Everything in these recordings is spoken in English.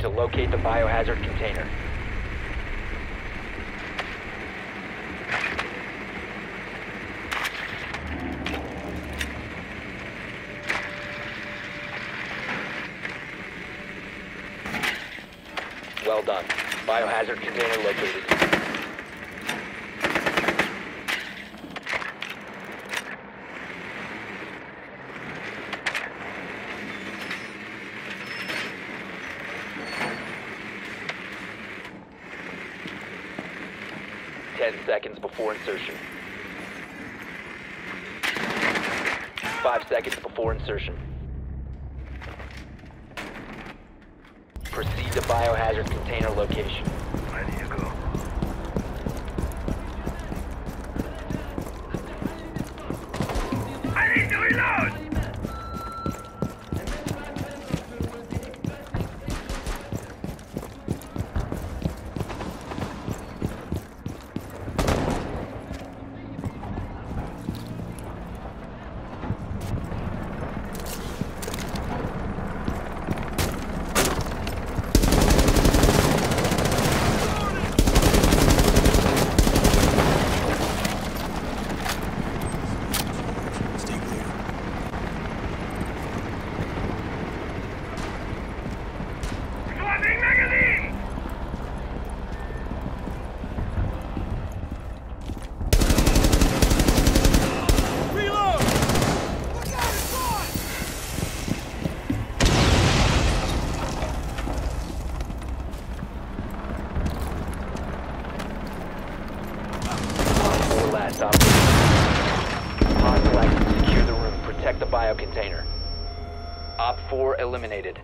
to locate the biohazard container. Well done. Biohazard container located. Seconds before insertion. 5 seconds before insertion. Proceed to biohazard container location. Ready to go. I need to reload! Hostile active. Secure the room. Protect the biocontainer. Op 4 eliminated.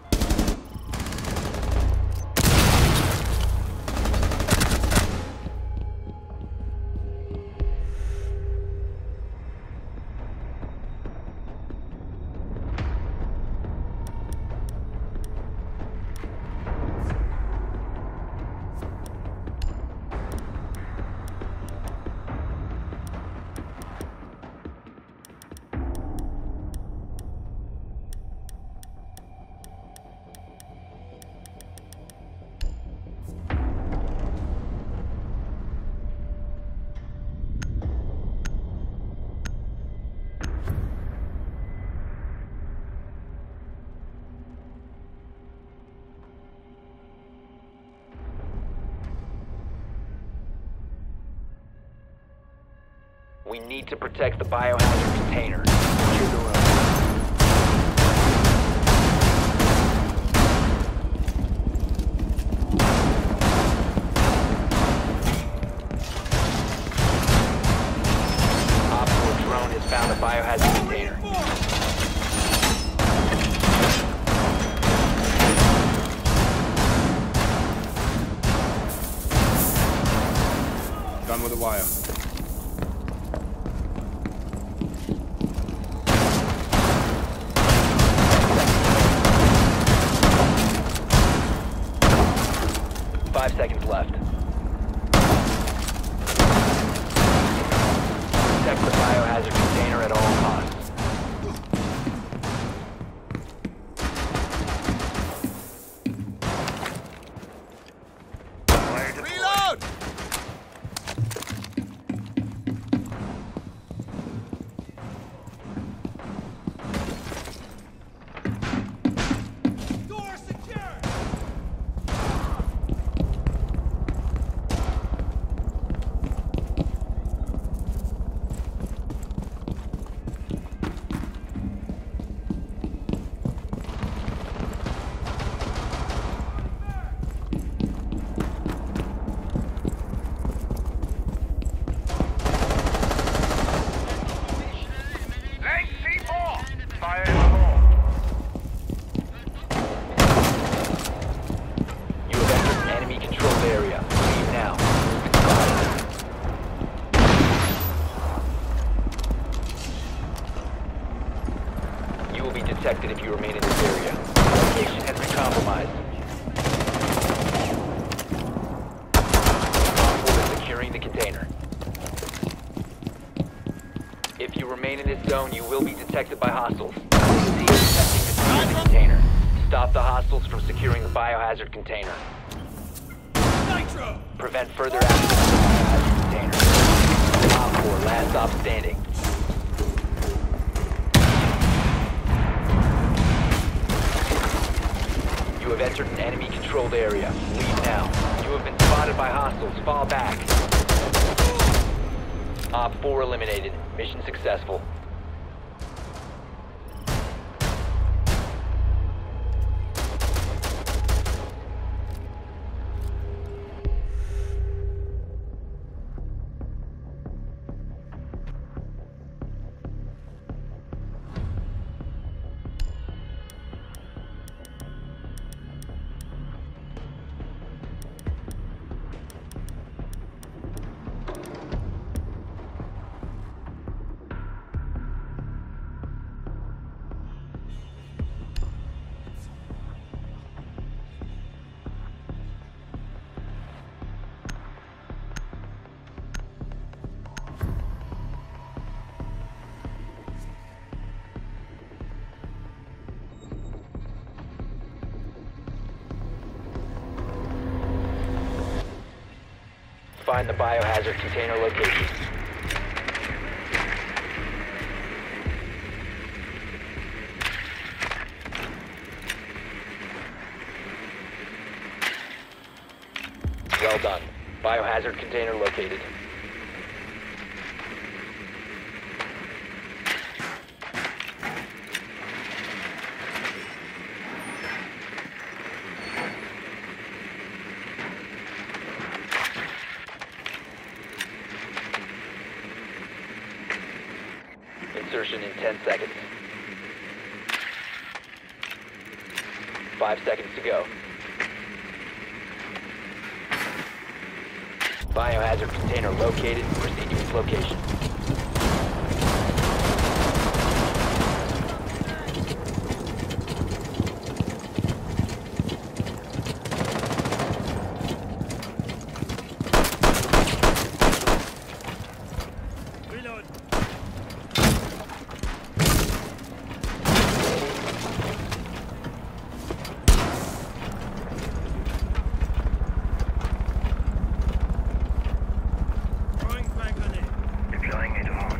We need to protect the biohazard container. Secure the room. Op 4 drone has found a biohazard container. Done with the wire. Seconds left. Protect the biohazard container at all costs. Reload! Detected if you remain in this area. Location has been compromised. Op 4 is securing the container. If you remain in this zone, you will be detected by hostiles. Proceed detecting the container. Stop the hostiles from securing the biohazard container. Nitro! Prevent further access to the biohazard container. Op 4, last stop standing. You have entered an enemy-controlled area. Leave now. You have been spotted by hostiles. Fall back. Op 4 eliminated. Mission successful. Find the biohazard container location. Well done. Biohazard container located. Insertion in 10 seconds. 5 seconds to go. Biohazard container located. Proceed to its location. Reload! Throwing frag grenade. Deploying a drone.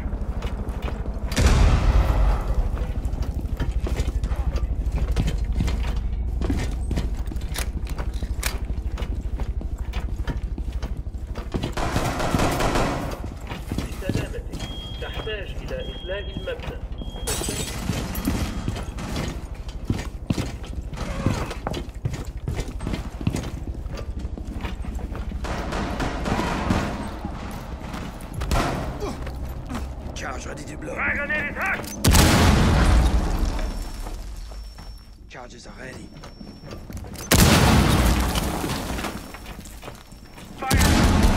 لسلامتك تحتاج إلى إخلاء المبنى. Charge ready to blow. Frag grenade is hot! Charges are ready. Fire!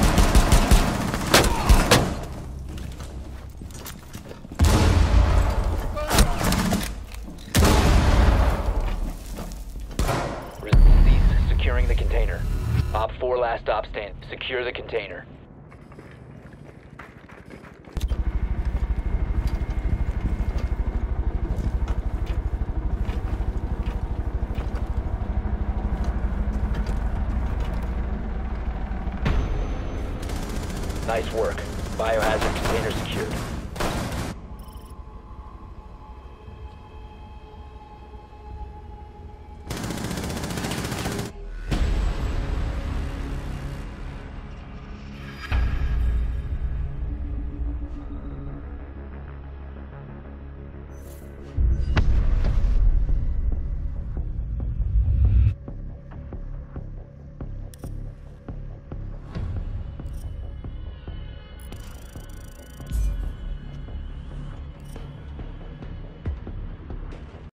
Cease securing the container. Op 4 last stop stand. Secure the container. Nice work. Biohazard container secured.